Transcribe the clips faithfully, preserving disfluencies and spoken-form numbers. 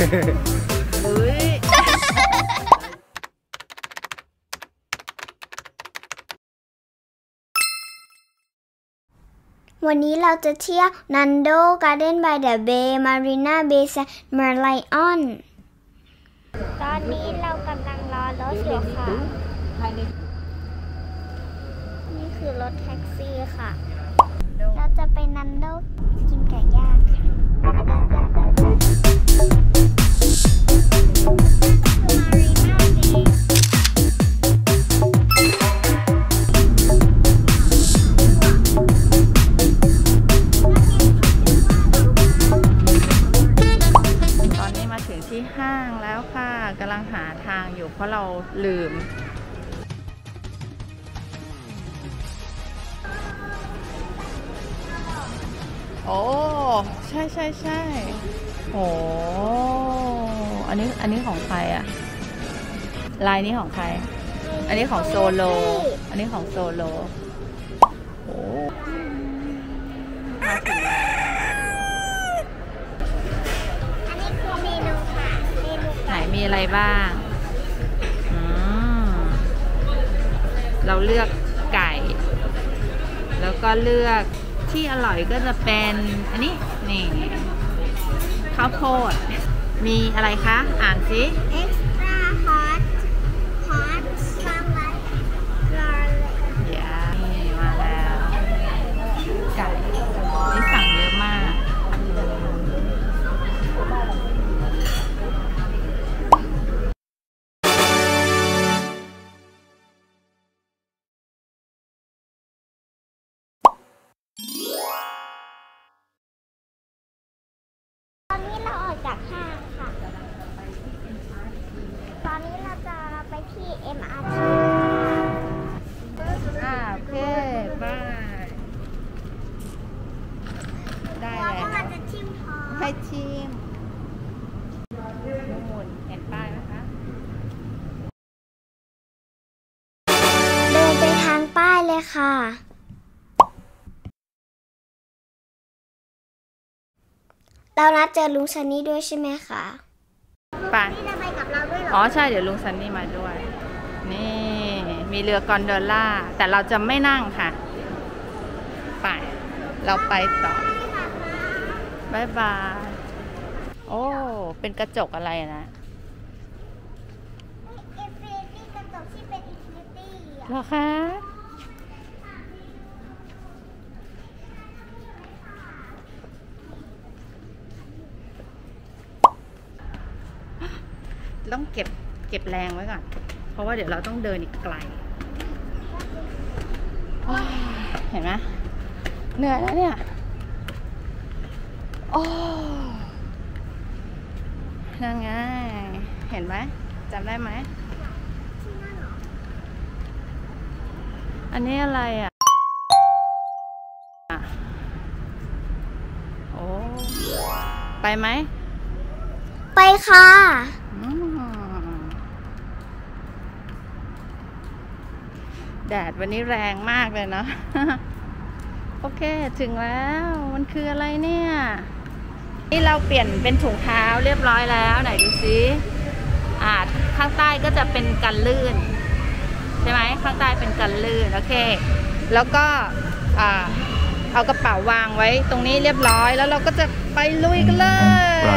อุ้ยวันนี้เราจะเที่ยว Nando Garden by the Bay Marina Bay Sands Merlion ตอนนี้เรากำลังรอรถอยู่ค่ะนี่คือรถแท็กซี่ค่ะเราจะไป Nando กินไก่ย่างค่ะที่ห้างแล้วค่ะกำลังหาทางอยู่เพราะเราลืมโอ้ใช่ใช่ใช่โอ้อันนี้อันนี้ของใครอะลายนี้ของใครอันนี้ของโซโลอันนี้ของโซโลโอ้มาถึงแล้วไหนมีอะไรบ้างอืมเราเลือกไก่แล้วก็เลือกที่อร่อยก็จะเป็นอันนี้นี่ข้าวโพดมีอะไรคะอ่านสิ extra hot hot salad garlic นี่มาแล้วไก่นี่สั่งเยอะมากตอนนี้เราออกจากห้างค่ะตอนนี้เราจะไปที่ เอ็ม อาร์ ทีอ่าโอเคบายได้เราแล้วก็จะชิมพอให้ชิมนู่นเห็นป้ายไหมคะเดินไปทางป้ายเลยค่ะเรานัดเจอลุงซันนี่ด้วยใช่ไหมคะไปนี่จะไปกับเราด้วยเหรออ๋อใช่เดี๋ยวลุงซันนี่มาด้วยนี่มีเรือกอนโดล่าแต่เราจะไม่นั่งค่ะไปเราไปต่อบายบายโอ้เป็นกระจกอะไรนะเอฟเฟนี่กระจกที่เป็นอินฟินิตี้เหรอคะต้องเก็บเก็บแรงไว้ก่อนเพราะว่าเดี๋ยวเราต้องเดินอีกไกลเห็นไหมเหนื่อยแล้วเนี่ยโอ้นั่นไงเห็นไหมจำได้ไหมอันนี้อะไรอ่ะโอ้ไปไหมไปค่ะแดดวันนี้แรงมากเลยเนาะ โอเคถึงแล้วมันคืออะไรเนี่ยนี่เราเปลี่ยนเป็นถุงเท้าเรียบร้อยแล้วไหนดูซิอ่าข้างใต้ก็จะเป็นกันลื่นใช่ไหมข้างใต้เป็นกันลื่นโอเคแล้วก็อ่าเอากระเป๋าวางไว้ตรงนี้เรียบร้อยแล้วเราก็จะไปลุยกันเลย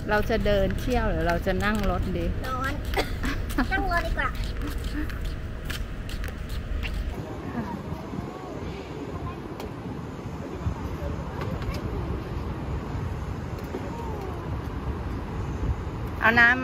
เราจะเดินเที่ยวหรือเราจะนั่งรถดีร้อน นั่งรถดีกว่าเอาน้ำไหม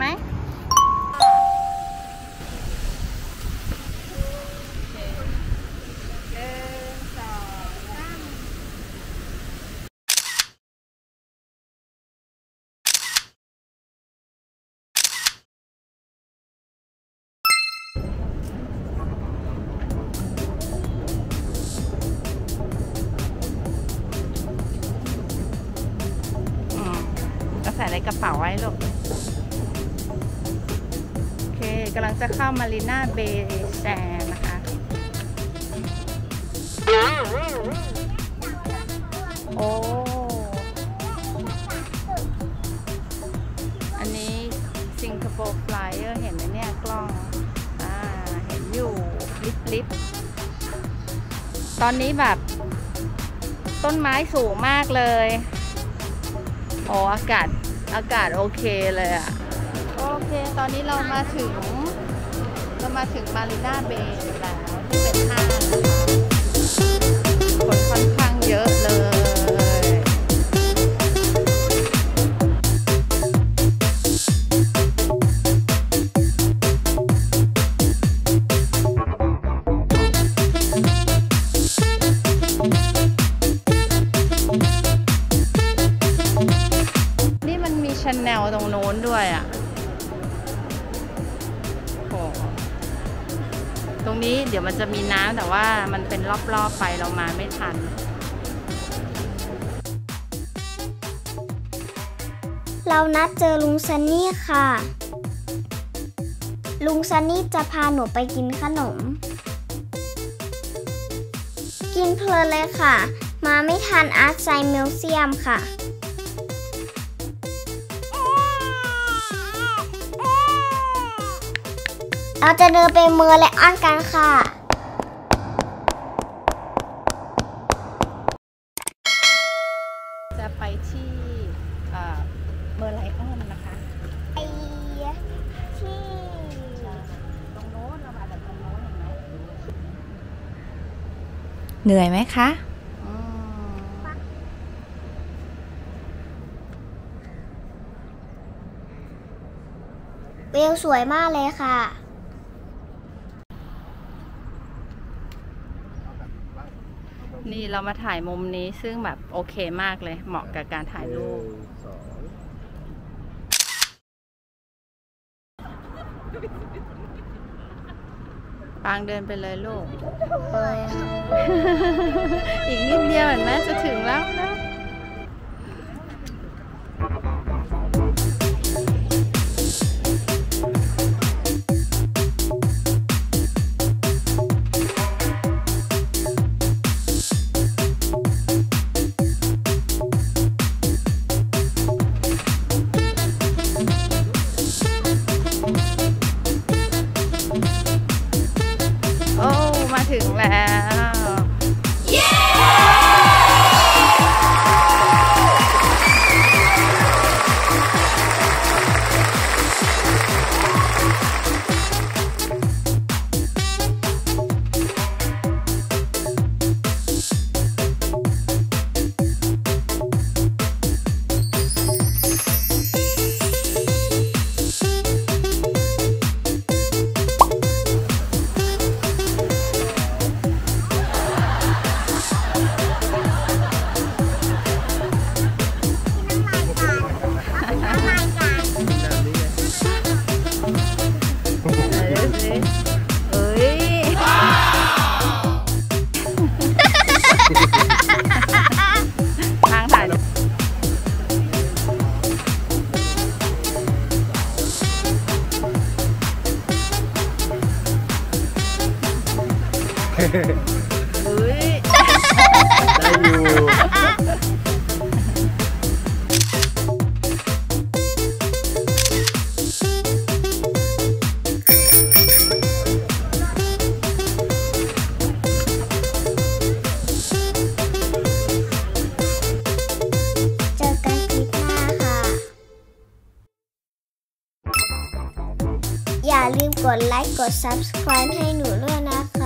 ใส่ในกระเป๋าไว้ลูกโอเคกำลังจะเข้ามารีน่าเบย์แซนนะคะโอ้อันนี้สิงคโปร์ฟลายเออร์เห็นไหมเนี่ยกล้องอ่าเห็นอยู่ลิฟลิฟตอนนี้แบบต้นไม้สูงมากเลยโอ้อากาศอากาศโอเคเลยอะโอเคตอนนี้เรามาถึงเรามาถึงมารีน่าเบย์แล้วที่เป็นห้างคนค่อนข้างเยอะเลยชาแนลตรงโน้นด้วยอ่ะโอ้ตรงนี้เดี๋ยวมันจะมีน้ำแต่ว่ามันเป็นรอบๆไปเรามาไม่ทันเรานัดเจอลุงซันนี่ค่ะลุงซันนี่จะพาหนูไปกินขนมกินเพลินเลยค่ะมาไม่ทันอาร์ตไซน์มิวเซียมค่ะเราจะเดินไปเมอร์ไลออนกันค่ะจะไปที่เมอร์ไลออนนะคะไปที่ตรงโน้นเรามาจากตรงโน้นเห็นไหมเหนื่อยไหมคะวิวสวยมากเลยค่ะนี่เรามาถ่ายมุมนี้ซึ่งแบบโอเคมากเลยเหมาะกับการถ่ายรูปปางเดินไปเลยลูกอีกนิดเดียวเห็นไหมจะถึงแล้วนะถึงแล้ว yeah! อย่าลืมกดไลค์กด ซับสไครบ์ ให้หนูด้วยนะคะ